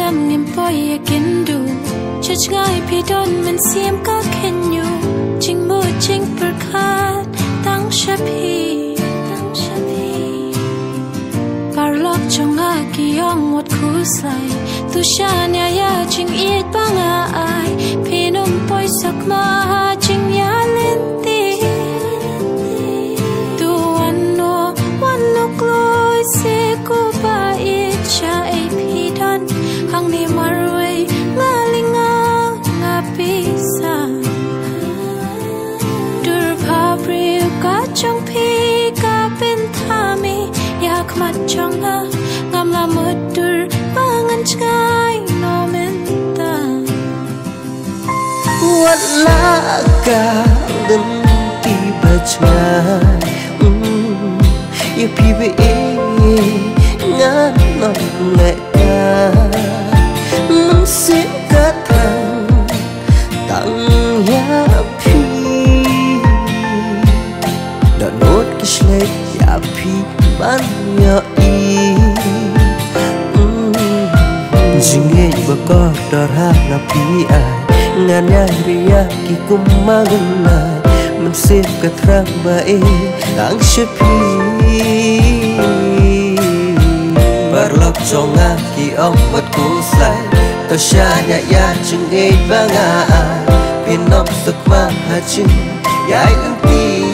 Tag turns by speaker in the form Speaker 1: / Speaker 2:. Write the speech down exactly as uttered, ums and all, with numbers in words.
Speaker 1: đam niềm bồi ya kiến đủ chợt ngay pi don mình xiêm có khen nhu chính mưa chính bờ khát tăng shapi tăng shapi parlok trong a kiong một khu sai tu sha nya ya chính ít bang ai pi nôm bồi sắc ma chính ya lên ti tu ano ano kloi se ko ba i cha ai pi don hang ni marway nga linga nga pisa dur pa priu ka trong pi ka bên thami yak mat trong a ngam la mut dur bangan chai no menta
Speaker 2: wala ka dum ti bachna you pi be nga no ngai ka mun se ka thang tang ya pi da not kisle ya pi ban ya i jinge bako darha na pi ai nganya ria ki kumagna mun se ka thang ba e ang shepi barlok jonga ki ong wat ku sai to sha nya ya chung e ba nga pin nok sak ma ha chin ya in ti